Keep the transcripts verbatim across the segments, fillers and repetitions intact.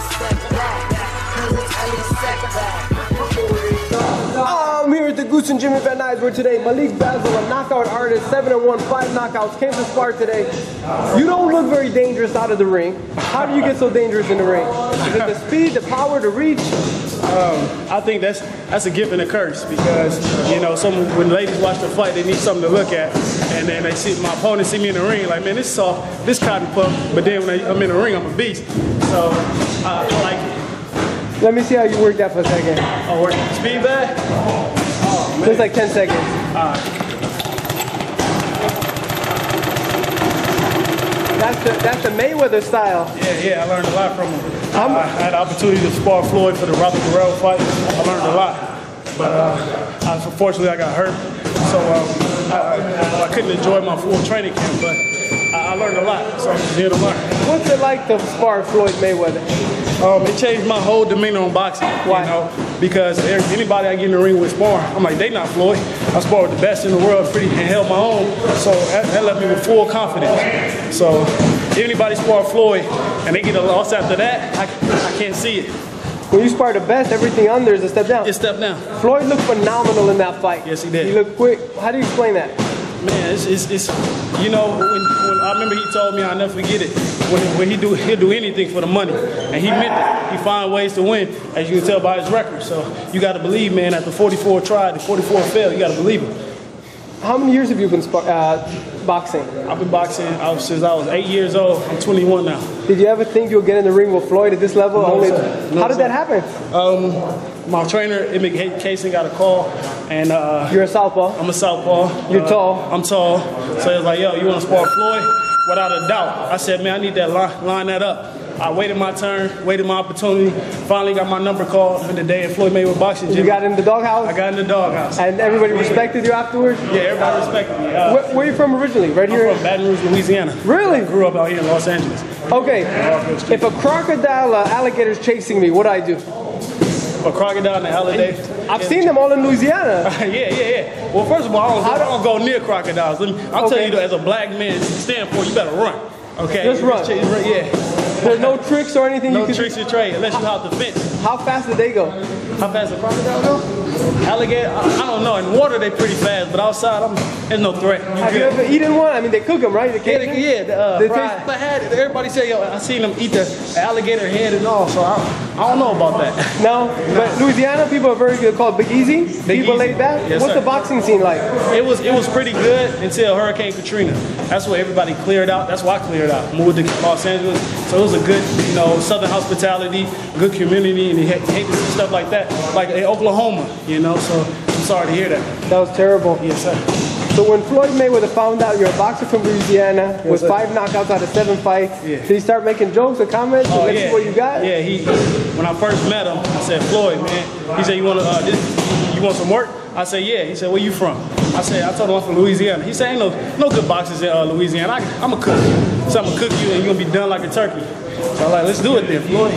I'm here at the Goose and Jimmy Van Nuys, where today Malik Bosile, a knockout artist, seven and one, five knockouts, came to spar today. You don't look very dangerous out of the ring. How do you get so dangerous in the ring? Is it the speed, the power, the reach? Um, I think that's that's a gift and a curse, because you know, some when ladies watch the fight, they need something to look at, and then they see my opponent see me in the ring like, man, this is soft, this cotton puff. But then when I'm in the ring, I'm a beast. So uh, I like it. Let me see how you work that for a second. Oh, work speed back. Oh, man. Just like ten seconds. All right. That's the that's the Mayweather style. Yeah, yeah, I learned a lot from him. Uh, I had the opportunity to spar Floyd for the Robert Guerrero fight. I learned a lot, but uh, unfortunately I got hurt, so um, I, I couldn't enjoy my full training camp. But I, I learned a lot, so I'm here to learn. What's it like to spar Floyd Mayweather? Um, it changed my whole demeanor on boxing. Why? You know, because anybody I get in the ring with sparring, I'm like, they not Floyd. I sparred with the best in the world, pretty, and held my own. So that, that left me with full confidence. So if anybody spar Floyd and they get a loss after that, I, I can't see it. When you spar the best, everything under is a step down. It's step down. Floyd looked phenomenal in that fight. Yes, he did. He looked quick. How do you explain that? Man, it's, it's, it's you know, when, when I remember he told me, I'll never forget it, when, when he do, he'll do anything for the money. And he meant it. He find ways to win, as you can tell by his record. So you got to believe, man, after forty-four tried, the forty-four failed, you got to believe him. How many years have you been uh, boxing? I've been boxing since I was eight years old. I'm twenty-one now. Did you ever think you'll get in the ring with Floyd at this level? No, Only, sir. No, how did sir. that happen? Um, my trainer, Emmett Casey, got a call, and uh, You're a southpaw. I'm a southpaw. You're uh, tall. I'm tall. So he was like, yo, you want to spar Floyd? Without a doubt. I said, man, I need that line, line that up. I waited my turn, waited my opportunity, finally got my number called in the day in Floyd Mayweather boxing gym. You got in the doghouse? I got in the doghouse. And everybody respected you afterwards? Yeah, everybody respected me. Uh, where, where are you from originally? Right I'm here? from Baton Rouge, Louisiana. Really? I grew up out here in Los Angeles. Okay, if a crocodile uh, alligator is chasing me, what do I do? A crocodile and a alligator. I've seen them all in Louisiana. yeah, yeah, yeah. Well, first of all, I don't, I don't go near crocodiles. Let me, I'm Okay. telling you, as a black man standpoint, you better run. Okay? Just run. Yeah. There's no tricks or anything No you can tricks or trade unless you have the fence. How fast did they go? How fast a crocodile go? Alligator, I, I don't know. In water, they pretty fast, but outside, I'm, there's no threat. You Have good. you ever eaten one? I mean, they cook them, right? They Yeah, they, yeah, the, uh, They fried. taste- I had it. Everybody say, yo, I seen them eat the alligator head and all, so I, I don't know about that. No? But Louisiana, people are very good, called Big Easy. Big people Easy. laid back. Yes, What's sir. the boxing scene like? It was it was pretty good until Hurricane Katrina. That's where everybody cleared out. That's why I cleared out. Moved to Los Angeles. So it was a good, you know, Southern hospitality, good community, and you hate, hate to see stuff like that, like in Oklahoma, you know. So I'm sorry to hear that. That was terrible. Yes, sir. So when Floyd Mayweather found out you're a boxer from Louisiana Yes, with sir. five knockouts out of seven fights, Yeah. did he start making jokes or comments? Oh, Let's yeah. see what you got? Yeah, he. When I first met him, I said, Floyd, man. He said, you want to, uh, this, you want some work? I said, yeah. He said, where you from? I said, I told him I'm from Louisiana. He said, ain't no, no good boxers in uh, Louisiana. I, I'm a cook. So I'm gonna cook you, and you're gonna be done like a turkey. So I'm like, let's do it then, Floyd.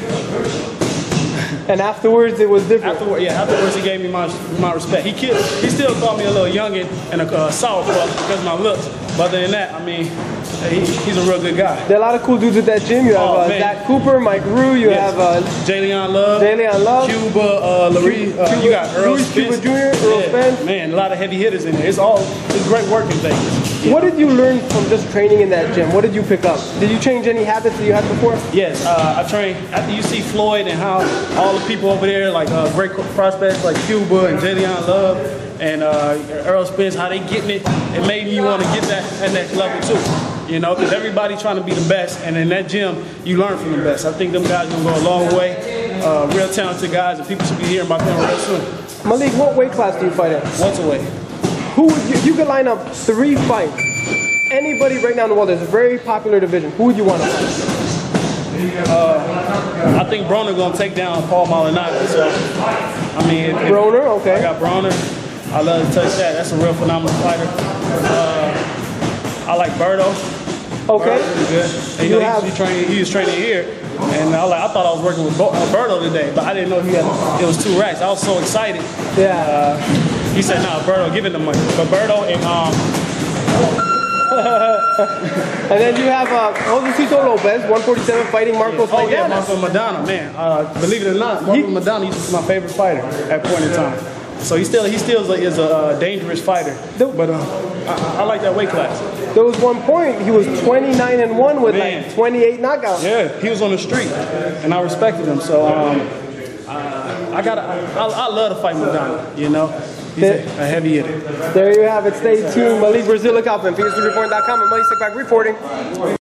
And afterwards, it was different. Afterward, yeah, afterwards he gave me my my respect. He killed, he still called me a little youngin and a uh, sourpuss because of my looks. But other than that, I mean, he, he's a real good guy. There are a lot of cool dudes at that gym. You have Oh, uh, man. Zach Cooper, Mike Rue, you Yes. have uh, Jalen Love, Jalen Love, Cuba, uh, Larry, uh, you got Earl Luis Spence. Cuba Junior, Earl Yeah, Spence. Man, a lot of heavy hitters in there. It's all, it's great working things. What did you learn from just training in that gym? What did you pick up? Did you change any habits that you had before? Yes, uh, I train, after you see Floyd and how all the people over there, like uh, great prospects like Cuba and Jalen Love and uh, Earl Spence, how they getting it, it made me want to get that at next level too. You know, because everybody trying to be the best, and in that gym, you learn from the best. I think them guys gonna go a long way. Uh, real talented guys, and people should be hearing about them real soon. Malik, what weight class do you fight in? Welterweight. Who would you, you could line up three fights. Anybody right now in the world, there's a very popular division. Who would you want to fight? Uh, I think Broner gonna take down Paul Malignaggi. So, I mean, if, Broner, okay. I got Broner. I love to touch that. That's a real phenomenal fighter. Uh, I like Berto. Okay. Berto's pretty good. And, You you know, have- he, he, trained, he was training here, and I, like, I thought I was working with Bo, uh, Berto today, but I didn't know he had. It was two racks. I was so excited. Yeah. Uh, he said, "No, Berto, give it the money." But Berto and um. And then you have uh, Josecito Lopez, one forty-seven, fighting Marcos Oh yeah, Maidana. Marco Maidana, man. Uh, believe it or not, Marco Maidana used to be my favorite fighter at a point in time. So he still he still is a uh, dangerous fighter. But uh, I, I like that weight class. There was one point he was twenty-nine and one with Man. like twenty-eight knockouts. Yeah, he was on the street, and I respected him. So um, uh, I got I, I, I love to fight Maidana. You know, he's a, a heavy hitter. There you have it. Stay tuned. Malik Bosile, Phoenix News Report dot com and Malik Bosile reporting.